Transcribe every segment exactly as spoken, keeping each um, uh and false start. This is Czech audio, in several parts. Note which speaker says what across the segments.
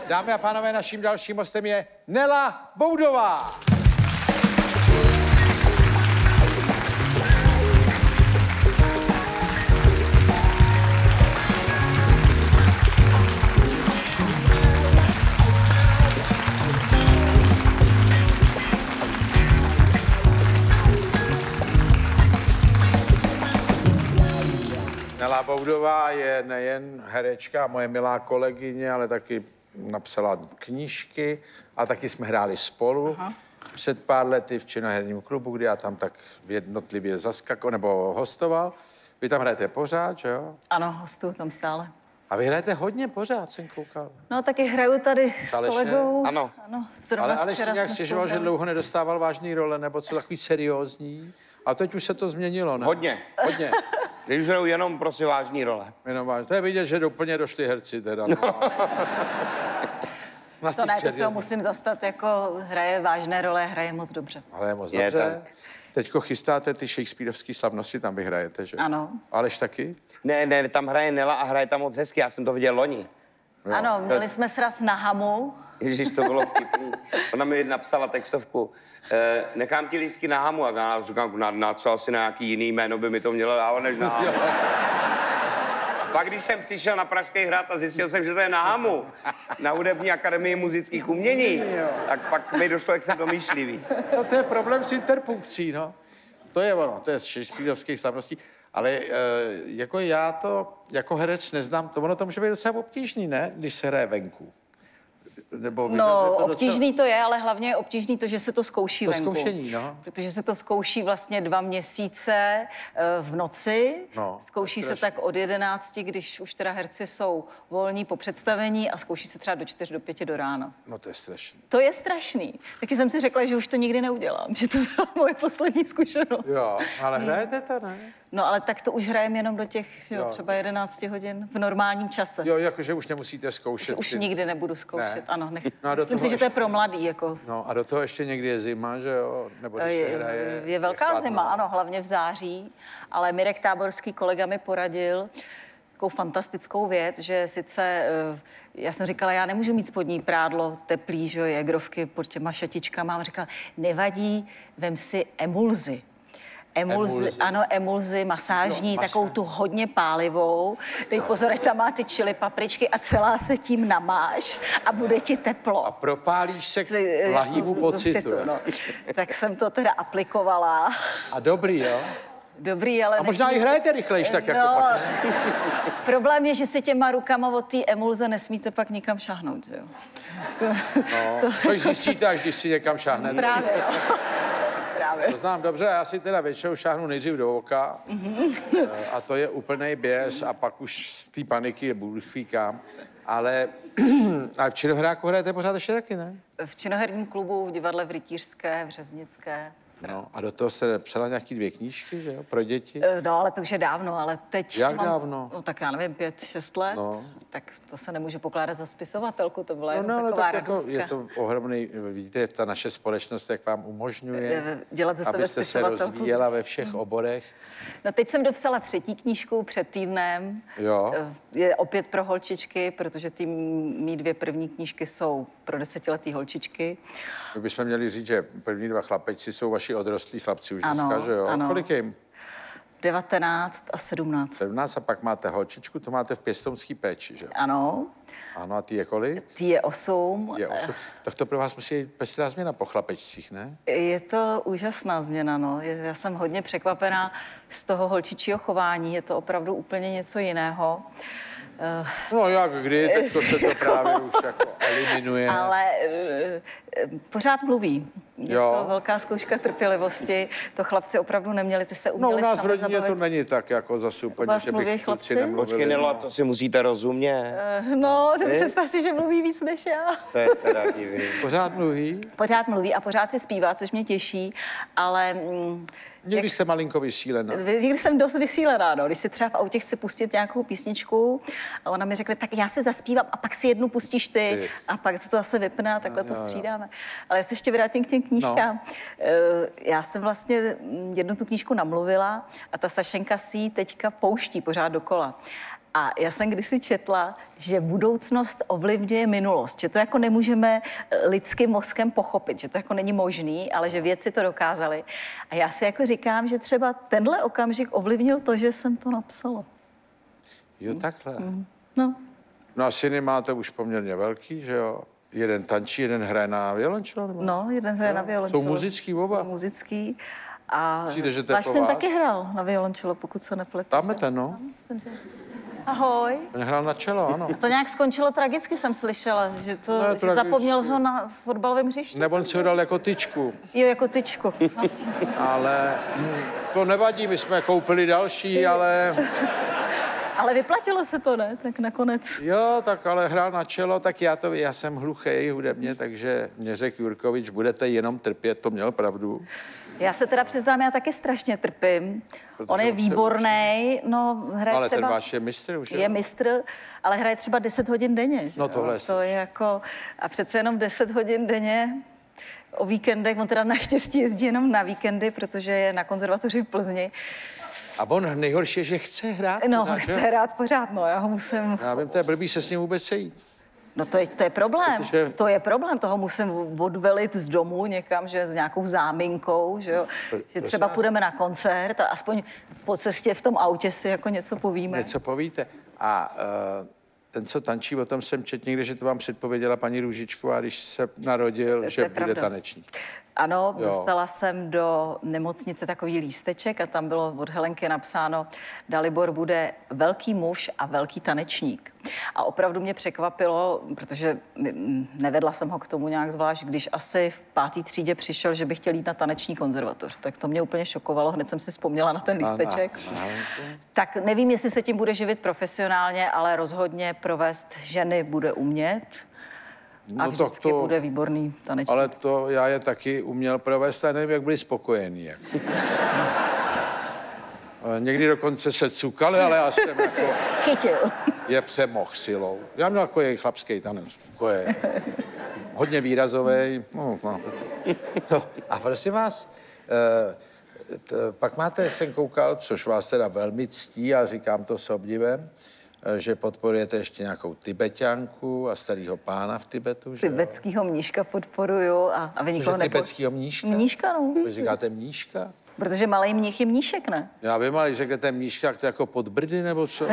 Speaker 1: Dámy a pánové, naším dalším hostem je Nela Boudová. Nela Boudová je nejen herečka, moje milá kolegyně, ale taky napsala knížky a taky jsme hráli spolu. Aha. Před pár lety v činoherním klubu, kdy já tam tak jednotlivě zaskakoval nebo hostoval. Vy tam hrajete pořád, že jo?
Speaker 2: Ano, hostuju tam stále.
Speaker 1: A vy hrajete hodně pořád, jsem koukal.
Speaker 2: No, taky hraju tady s
Speaker 1: Aleše?
Speaker 2: kolegou.
Speaker 3: Ano.
Speaker 2: ano
Speaker 1: ale Aleš si nějak stěžoval, že dlouho nedostával vážný role, nebo co takový seriózní. A teď už se to změnilo, ne?
Speaker 3: Hodně.
Speaker 1: Hodně.
Speaker 3: Teď už hrajou jenom prostě vážný role.
Speaker 1: Jenom vážný. To je vidět, že úplně došli herci teda. No.
Speaker 2: No. To ne, to se ho musím zastat, jako hraje vážné role, hraje moc dobře.
Speaker 1: Ale je moc
Speaker 3: je
Speaker 1: dobře.
Speaker 3: Tak.
Speaker 1: Teďko chystáte ty shakespearovský slavnosti, tam vy hrajete, že?
Speaker 2: Ano.
Speaker 1: Aleš taky?
Speaker 3: Ne, ne, tam hraje Nela a hraje tam moc hezky, já jsem to viděl loni.
Speaker 2: Jo. Ano, měli jsme sraz na Hamu.
Speaker 3: Ježíš, to bylo vtipný. Ona mi napsala textovku. E, nechám ti lístky na Hamu. A já říkám, na, na co asi na nějaký jiný jméno by mi to mělo dávat, než na Hamu. Pak, když jsem přišel na Pražský hrad a zjistil jsem, že to je na Hamu, na Hudební akademii muzických umění, tak pak mi došlo, jak jsem domýšlivý.
Speaker 1: No to je problém s interpunkcí, no. To je ono, to je z shakespearovských slavností. Ale e, jako já to jako herec neznám, to ono to může být docela obtížný, ne? Když se hraje venku. Nebo
Speaker 2: no, to obtížný docela... to je, ale hlavně je obtížný to, že se to zkouší
Speaker 1: to
Speaker 2: venku.
Speaker 1: Zkoušení, no.
Speaker 2: Protože se to zkouší vlastně dva měsíce v noci.
Speaker 1: No,
Speaker 2: zkouší se tak od jedenácti, když už teda herci jsou volní po představení a zkouší se třeba do čtyř, do pěti do rána.
Speaker 1: No to je strašný.
Speaker 2: To je strašný. Taky jsem si řekla, že už to nikdy neudělám, že to byla moje poslední zkušenost.
Speaker 1: Jo, ale hrajete to, ne?
Speaker 2: No, ale tak to už hrajeme jenom do těch, jo, jo. třeba jedenácti hodin v normálním čase.
Speaker 1: Jo, jakože už nemusíte zkoušet.
Speaker 2: Už
Speaker 1: ty...
Speaker 2: nikdy nebudu zkoušet, ne. Ano. Nech...
Speaker 1: No
Speaker 2: Myslím si,
Speaker 1: ještě...
Speaker 2: že to je pro mladý, jako.
Speaker 1: No a do toho ještě někdy je zima, že jo? Nebo když
Speaker 2: je,
Speaker 1: se hraje,
Speaker 2: je velká
Speaker 1: je
Speaker 2: zima, ano, hlavně v září, ale Mirek Táborský, kolega, mi poradil takovou fantastickou věc, že sice, já jsem říkala, já nemůžu mít spodní prádlo teplý, že jo, jegrovky pod těma šatičkama, a říkala, nevadí, vem si emulzi. Emulzi, emulzi. Ano, emulzi masážní, jo, takovou tu hodně pálivou. Dej pozor, ať tam má ty čili papričky a celá se tím namáš a bude ti teplo.
Speaker 1: A propálíš se k lahýmu pocitu.
Speaker 2: No. Tak jsem to teda aplikovala.
Speaker 1: A dobrý, jo?
Speaker 2: Dobrý, ale...
Speaker 1: A možná nesmí... i hrajete rychlejš, tak
Speaker 2: no,
Speaker 1: jako pak, ne?
Speaker 2: Problém je, že si těma rukama od té emulze nesmíte pak nikam šáhnout, že jo?
Speaker 1: No, to... což zjistíte, až když si někam šáhnete.
Speaker 2: Právě, no. Právě.
Speaker 1: To znám dobře, já si teda většinou šáhnu nejdřív do oka mm-hmm. a to je úplnej běs a pak už z té paniky je bůhvíkám. Ale a v Činohráku hrajete pořád ještě taky, ne?
Speaker 2: V Činoherním klubu, v divadle v Rytířské, v Řeznické.
Speaker 1: No a do toho jste psala nějaký dvě knížky, že jo, pro děti?
Speaker 2: No, ale to už je dávno, ale teď...
Speaker 1: Jak
Speaker 2: mám,
Speaker 1: dávno?
Speaker 2: No, tak já nevím, pět, šest let. No. Tak to se nemůže pokládat za spisovatelku, to byla
Speaker 1: no,
Speaker 2: jenom
Speaker 1: no, ale
Speaker 2: taková
Speaker 1: tak jako je to ohromný, vidíte, ta naše společnost, jak vám umožňuje,
Speaker 2: dělat ze sebe
Speaker 1: abyste se rozvíjela ve všech hmm. oborech.
Speaker 2: No teď jsem dopsala třetí knížku před týdnem.
Speaker 1: Jo.
Speaker 2: Je opět pro holčičky, protože ty mý dvě první knížky jsou pro desetiletý holčičky.
Speaker 1: My bychom měli říct, že první dva chlapečci jsou vaši odrostlí chlapci už
Speaker 2: ano,
Speaker 1: dneska, že jo?
Speaker 2: Ano.
Speaker 1: Kolik je jim?
Speaker 2: devatenáct a sedmnáct.
Speaker 1: sedmnáct a pak máte holčičku, to máte v pěstounský péči, že?
Speaker 2: Ano.
Speaker 1: Ano, a ty je kolik?
Speaker 2: Ty je osm.
Speaker 1: Je osm. Tak to pro vás musí být pestrá změna po chlapečcích, ne?
Speaker 2: Je to úžasná změna, no. Já jsem hodně překvapená z toho holčičího chování. Je to opravdu úplně něco jiného.
Speaker 1: No jak kdy, tak to se to právě už jako eliminuje.
Speaker 2: Ale uh, pořád mluví. Je
Speaker 1: jo.
Speaker 2: to velká zkouška trpělivosti. To chlapci opravdu neměli, ty se uměli.
Speaker 1: No u nás v rodině to není tak jako zase úplně, že bych kluci nemluvili.
Speaker 3: Počkej, Nelo, to si musíte rozumět.
Speaker 2: Uh, no, představ si, že mluví víc než já.
Speaker 3: To je teda divný.
Speaker 1: Pořád mluví?
Speaker 2: Pořád mluví a pořád si zpívá, což mě těší, ale... Mm,
Speaker 1: Někdy jste malinko vysílená.
Speaker 2: Někdy jsem dost vysílená, no. Když si třeba v autě chci pustit nějakou písničku a ona mi řekne, tak já si zaspívám a pak si jednu pustíš ty, ty. A pak se to zase vypne a takhle no, to střídáme. Ale já se ještě vrátím k těm knížkám. No. Já jsem vlastně jednu tu knížku namluvila a ta Sašenka si ji teďka pouští pořád dokola. A já jsem kdysi četla, že budoucnost ovlivňuje minulost, že to jako nemůžeme lidským mozkem pochopit, že to jako není možný, ale že vědci to dokázali. A já si jako říkám, že třeba tenhle okamžik ovlivnil to, že jsem to napsala.
Speaker 1: Jo, takhle.
Speaker 2: No.
Speaker 1: No a syny máte už poměrně velký, že jo? Jeden tančí, jeden hraje na violončelo? Nebo?
Speaker 2: No, jeden hraje na violončelo.
Speaker 1: Jsou muzický oba?
Speaker 2: Jsou muzický. A
Speaker 1: Myslíte, že to je
Speaker 2: váš
Speaker 1: po
Speaker 2: syn
Speaker 1: vás?
Speaker 2: taky hrál na violončelo, pokud se nepletu.
Speaker 1: Tam je ten, no.
Speaker 2: Ahoj.
Speaker 1: On hrál na čelo, ano.
Speaker 2: To nějak skončilo tragicky, jsem slyšela, že to
Speaker 1: Ne,
Speaker 2: že
Speaker 1: tragicky.
Speaker 2: zapomněl ho na fotbalovém hřišti.
Speaker 1: Nebo on si ho dal jako tyčku,
Speaker 2: Jo, jako tyčku. No.
Speaker 1: ale hm, to nevadí, my jsme koupili další, ale
Speaker 2: Ale vyplatilo se to, ne? Tak nakonec.
Speaker 1: jo, tak ale hrál na čelo, tak já to, já jsem hluchej hudebně, takže mě řekl Jurkovič, budete jenom trpět, to měl pravdu.
Speaker 2: Já se teda přiznám, já taky strašně trpím.
Speaker 1: Protože
Speaker 2: On je
Speaker 1: on se
Speaker 2: výborný, no hraje
Speaker 1: Ale
Speaker 2: třeba...
Speaker 1: ten váš je mistr už, jo?
Speaker 2: Je mistr, ale hraje třeba deset hodin denně. Že
Speaker 1: No
Speaker 2: jo?
Speaker 1: tohle je
Speaker 2: To je jako... A přece jenom deset hodin denně o víkendech, on teda naštěstí jezdí jenom na víkendy, protože je na konzervatoři v Plzni.
Speaker 1: A on nejhorší je, že chce hrát.
Speaker 2: No,
Speaker 1: pořád,
Speaker 2: chce
Speaker 1: že?
Speaker 2: hrát pořád, no, já ho musím...
Speaker 1: Já vím, to je blbý se s ním vůbec sejít.
Speaker 2: No to je, to je problém,
Speaker 1: Protože-
Speaker 2: to je problém, toho musím odvelit z domu někam, že s nějakou záminkou, že jo, že
Speaker 1: prosím
Speaker 2: třeba
Speaker 1: vás.
Speaker 2: půjdeme na koncert a aspoň po cestě v tom autě si jako něco povíme.
Speaker 1: Něco povíte. A uh, ten, co tančí, o tom jsem četl někde, že to vám předpověděla paní Růžičková, když se narodil,
Speaker 2: To
Speaker 1: že
Speaker 2: je
Speaker 1: bude
Speaker 2: pravda.
Speaker 1: tanečník.
Speaker 2: Ano,
Speaker 1: Jo.
Speaker 2: dostala jsem do nemocnice takový lísteček a tam bylo od Helenky napsáno, Dalibor bude velký muž a velký tanečník. A opravdu mě překvapilo, protože mm, nevedla jsem ho k tomu nějak zvlášť, když asi v pátý třídě přišel, že by chtěl jít na taneční konzervatoř. Tak to mě úplně šokovalo, hned jsem si vzpomněla na ten lísteček.
Speaker 1: A na- na-
Speaker 2: Tak nevím, jestli se tím bude živit profesionálně, ale rozhodně provést ženy bude umět. A
Speaker 1: No tak
Speaker 2: vždycky
Speaker 1: to-
Speaker 2: bude výborný tanečník.
Speaker 1: Ale to já je taky uměl provést a nevím, jak byli spokojení. Jak. A někdy dokonce se cukali, ale já jsem jako
Speaker 2: Chytil.
Speaker 1: je přemohl silou. Já měl jako jejich chlapský tanec. To je hodně výrazový. No, no. No, a prosím vás, eh, t, pak máte, jsem koukal, což vás teda velmi ctí a říkám to s obdivem, eh, že podporujete ještě nějakou Tibeťanku a starýho pána v Tibetu, že jo?
Speaker 2: Tibetskýho mníška podporuju a, a vy
Speaker 1: Cože
Speaker 2: nikoho nepo...
Speaker 1: tibetskýho mníška?
Speaker 2: Mníška, no.
Speaker 1: Vy říkáte mníška?
Speaker 2: Protože malý mních je mníšek, ne?
Speaker 1: Já vím, ale když řeknete mníška, tak to je jako podbrdy, nebo co?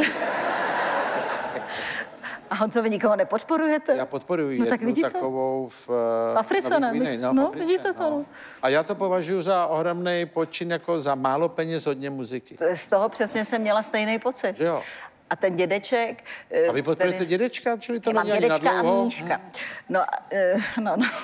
Speaker 2: A Honzo, vy nikoho nepodporujete?
Speaker 1: Já podporuji
Speaker 2: No tak
Speaker 1: jednu
Speaker 2: vidíte.
Speaker 1: takovou v,
Speaker 2: V Africe, ne?
Speaker 1: Gvineji,
Speaker 2: No,
Speaker 1: v Africe,
Speaker 2: vidíte to, no.
Speaker 1: A já to považuji za ohromný počin, jako za málo peněz, hodně muziky.
Speaker 2: To je- Z toho přesně jsem měla stejný pocit.
Speaker 1: Že jo?
Speaker 2: A ten dědeček...
Speaker 1: A vy podporujete dědečka, čili to
Speaker 2: Já mám
Speaker 1: není ani na
Speaker 2: dědečka a
Speaker 1: dlouho?
Speaker 2: mníška. No, eh, no, no.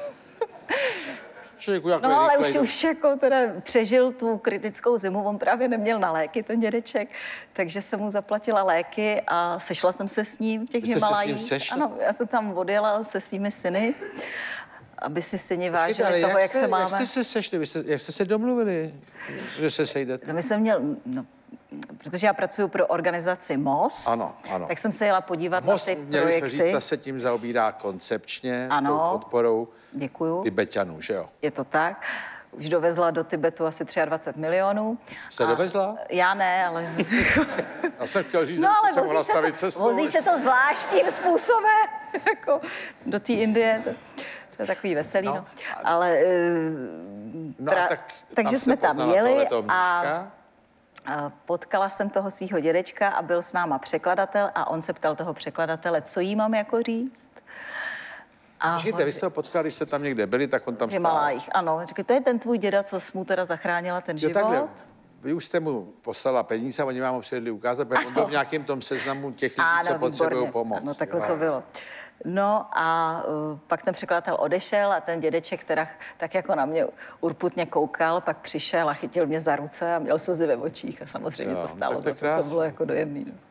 Speaker 1: Člověku jako
Speaker 2: No, ale už,
Speaker 1: rychlej-
Speaker 2: už jako teda přežil tu kritickou zimu, on právě neměl na léky, ten dědeček, takže jsem mu zaplatila léky a sešla jsem se s ním v těch
Speaker 1: Vy jste se s ním
Speaker 2: Himalajích.
Speaker 1: sešla?
Speaker 2: Ano, já jsem tam odjela se svými syny, aby si syni
Speaker 1: Počkejte, ale
Speaker 2: vážili toho, jak,
Speaker 1: jste,
Speaker 2: se máme.
Speaker 1: Jak jste se sešli? Vy jste, jak jste se domluvili, že se sejdete?
Speaker 2: No, my jsem měl, no, protože já pracuji pro organizaci Most,
Speaker 1: Ano, ano.
Speaker 2: tak jsem se jela podívat
Speaker 1: Most,
Speaker 2: na ty
Speaker 1: měli
Speaker 2: projekty.
Speaker 1: jsme říct, ta se tím zaobírá koncepčně,
Speaker 2: Ano.
Speaker 1: tou podporou
Speaker 2: Děkuju.
Speaker 1: Tibeťanů, že jo?
Speaker 2: Je to tak. Už dovezla do Tibetu asi dvacet tři milionů.
Speaker 1: Jste dovezla?
Speaker 2: Já ne, ale...
Speaker 1: Já jsem chtěl říct,
Speaker 2: No,
Speaker 1: že
Speaker 2: ale
Speaker 1: jste se mohla
Speaker 2: vozí se,
Speaker 1: stavit
Speaker 2: to,
Speaker 1: cestu.
Speaker 2: vozí se to zvláštním způsobem, jako do té Indie. To, to je takový veselý, no.
Speaker 1: No,
Speaker 2: no. Ale... eh,
Speaker 1: No a
Speaker 2: pra-
Speaker 1: tak
Speaker 2: takže
Speaker 1: jste
Speaker 2: jsme tam
Speaker 1: poznala
Speaker 2: jeli
Speaker 1: tohleto
Speaker 2: a,
Speaker 1: mníška?
Speaker 2: a potkala jsem toho svého dědečka a byl s náma překladatel a on se ptal toho překladatele, co jí mám jako říct. A
Speaker 1: Počkejte, vy jste ho potkali, když jste tam někde byli, tak on tam
Speaker 2: v
Speaker 1: stál.
Speaker 2: Himalájích, ano. Říkali, to je ten tvůj děda, co jsi mu teda zachránila ten
Speaker 1: Jo,
Speaker 2: život.
Speaker 1: takhle. Vy už jste mu poslala peníze a oni vám ho přijedli ukázat, protože on byl v nějakém tom seznamu těch lidí, co potřebují
Speaker 2: výborně.
Speaker 1: pomoc.
Speaker 2: Ano, takhle
Speaker 1: Jo.
Speaker 2: to bylo. No a uh, pak ten překladatel odešel a ten dědeček, teda tak jako na mě urputně koukal, pak přišel a chytil mě za ruce a měl slzy ve očích a samozřejmě
Speaker 1: Jo,
Speaker 2: to stálo
Speaker 1: tak to je
Speaker 2: za to, to
Speaker 1: krásný.
Speaker 2: bylo jako dojemný. No.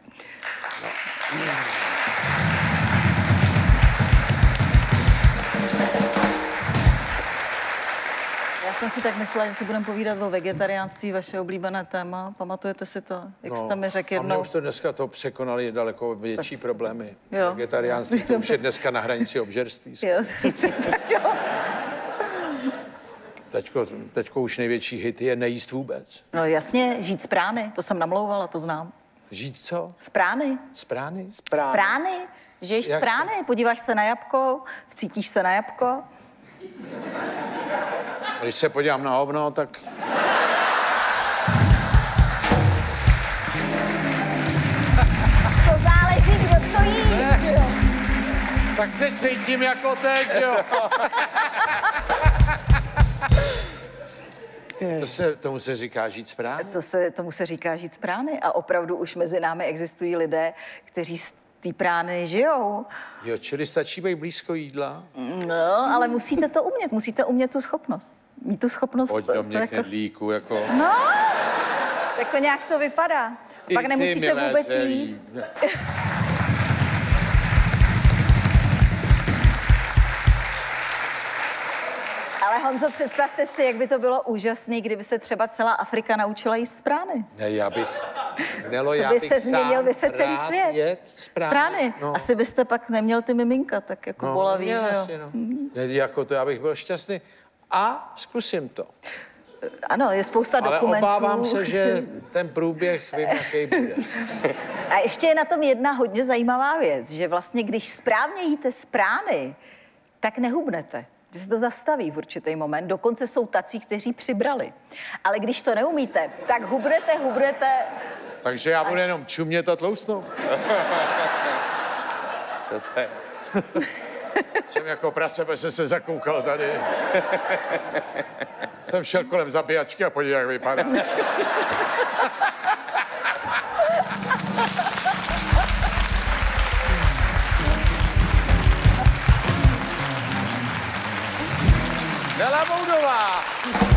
Speaker 2: Já jsem si tak myslela, že si budeme povídat o vegetariánství, vaše oblíbené téma. Pamatujete si to? Jak jste mi řekl
Speaker 1: a mě
Speaker 2: jednou?
Speaker 1: už to dneska to překonali daleko větší tak. problémy.
Speaker 2: Jo.
Speaker 1: Vegetariánství, to už je dneska na hranici obžerství.
Speaker 2: Jo, tak jo.
Speaker 1: Teďko, teďko už největší hit je nejíst vůbec.
Speaker 2: No jasně, žít z prány, to jsem namlouvala, to znám.
Speaker 1: Žít co?
Speaker 2: Z prány.
Speaker 1: Z prány?
Speaker 2: Z prány. Žiješ z
Speaker 1: Jak
Speaker 2: prány, podíváš se na jabko, vcítíš se na jabko.
Speaker 1: Když se podívám na hovno, tak...
Speaker 2: To záleží, kdo co jí. Jo.
Speaker 1: Tak se cítím jako teď, jo. To se, tomu se říká žít z prány?
Speaker 2: To se, tomu se říká žít z prány a opravdu už mezi námi existují lidé, kteří z té prány žijou.
Speaker 1: Jo, čili stačí být blízko jídla?
Speaker 2: No, ale musíte to umět, musíte umět tu schopnost. Mít tu schopnost...
Speaker 1: Pojď do
Speaker 2: to
Speaker 1: mě
Speaker 2: jako...
Speaker 1: knedlíku, jako...
Speaker 2: No, jako nějak to vypadá.
Speaker 1: I
Speaker 2: Pak
Speaker 1: ty,
Speaker 2: nemusíte
Speaker 1: milé
Speaker 2: vůbec
Speaker 1: dcery.
Speaker 2: jíst. Ale Honzo, představte si, jak by to bylo úžasné, kdyby se třeba celá Afrika naučila jíst z prány.
Speaker 1: Ne, já bych... Nelo,
Speaker 2: To
Speaker 1: já
Speaker 2: by
Speaker 1: bych
Speaker 2: se změnil by se celý
Speaker 1: rád
Speaker 2: svět.
Speaker 1: jet z prány.
Speaker 2: Z prány.
Speaker 1: No.
Speaker 2: Asi byste pak neměl ty miminka, tak jako
Speaker 1: No,
Speaker 2: bolaví,
Speaker 1: měl
Speaker 2: že jo?
Speaker 1: asi, no. Ne, jako to, já bych byl šťastný. A zkusím to.
Speaker 2: Ano, je spousta
Speaker 1: Ale
Speaker 2: dokumentů.
Speaker 1: obávám se, že ten průběh vím, jaký bude.
Speaker 2: A ještě je na tom jedna hodně zajímavá věc, že vlastně, když správně jíte z prány, tak nehubnete. Že se to zastaví v určitý moment. Dokonce jsou tací, kteří přibrali. Ale když to neumíte, tak hubnete, hubnete.
Speaker 1: Takže já budu jenom čumět a tlousnout. Jsem jako prase, protože jsem se zakoukal tady. Jsem šel kolem zabíjačky a podívej, jak vypadá. Nela Moudová.